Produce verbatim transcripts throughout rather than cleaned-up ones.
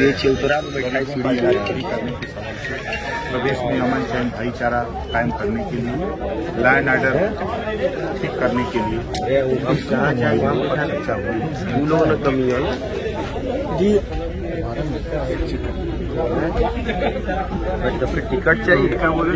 ये चिलतरा में बैठा है सीढ़ी करने की प्रदेश में अमन चैन भाईचारा कायम करने के लिए, लॉ एंड ऑर्डर ठीक करने के लिए चर्चा हुई। स्कूलों में कमी है जी। तो फिर टिकट चाहिए क्या बोले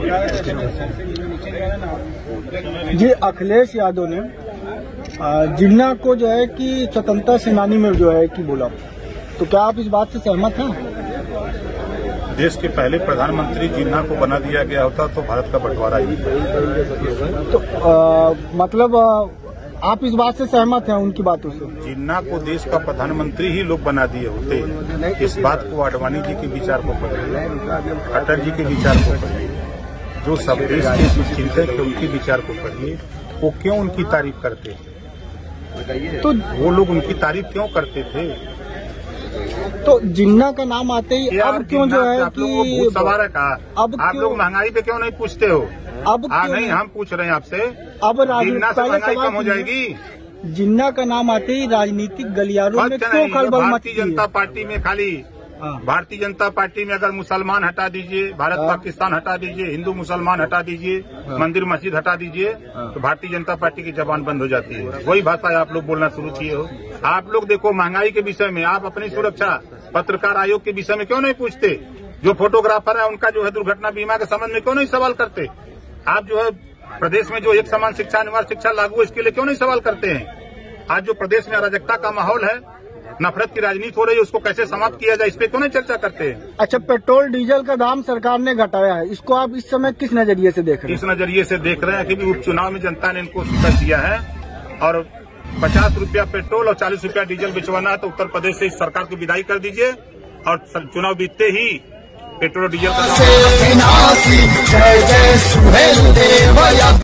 जी। अखिलेश यादव ने जिन्ना को जो है कि स्वतंत्रता सेनानी में जो है कि बोला, तो क्या आप इस बात से सहमत हैं? देश के पहले प्रधानमंत्री जिन्ना को बना दिया गया होता तो भारत का बंटवारा ही तो आ, मतलब आ, आप इस बात से सहमत हैं उनकी बातों से? जिन्ना को देश का प्रधानमंत्री ही लोग बना दिए होते। इस बात को आडवाणी जी के विचार को पढ़िए, अटल जी के विचार को पढ़िए, जो सब देश के चिंतक थे उनके विचार को पढ़िए। वो क्यों उनकी तारीफ करते थे? तो वो लोग उनकी तारीफ क्यों करते थे? तो जिन्ना का नाम आते ही अब क्यों जो है कि सवार है कहा, अब आप लोग महंगाई पे क्यों नहीं पूछते हो? अब हाँ नहीं, हम पूछ रहे हैं आपसे, अब जिन्ना से महंगाई कम हो जाएगी? जिन्ना का नाम आते ही राजनीतिक गलियारों में क्यों खलबल मचती है? भारतीय जनता पार्टी में खाली भारतीय जनता पार्टी में अगर मुसलमान हटा दीजिए, भारत पाकिस्तान हटा दीजिए, हिंदू मुसलमान हटा दीजिए, मंदिर मस्जिद हटा दीजिए, तो भारतीय जनता पार्टी की जबान बंद हो जाती है। वही भाषा आप लोग बोलना शुरू किए हो। आप लोग देखो, महंगाई के विषय में आप अपनी सुरक्षा, पत्रकार आयोग के विषय में क्यों नहीं पूछते? जो फोटोग्राफर है उनका जो है दुर्घटना बीमा के संबंध में क्यों नहीं सवाल करते? आप जो है प्रदेश में जो एक समान शिक्षा अनिवार्य शिक्षा लागू है, इसके लिए क्यों नहीं सवाल करते हैं? आज जो प्रदेश में अराजकता का माहौल है, नफरत की राजनीति हो रही है, उसको कैसे समाप्त किया जाए, इस पे क्यों नहीं चर्चा करते हैं? अच्छा, पेट्रोल डीजल का दाम सरकार ने घटाया है, इसको आप इस समय किस नजरिए से देख रहे हैं? इस नजरिए से देख रहे हैं कि उपचुनाव में जनता ने इनको कर दिया है और पचास रुपया पेट्रोल और चालीस रुपया डीजल बिचवाना है, तो उत्तर प्रदेश से इस सरकार को विदाई कर दीजिए और चुनाव बीतते ही पेट्रोल डीजल का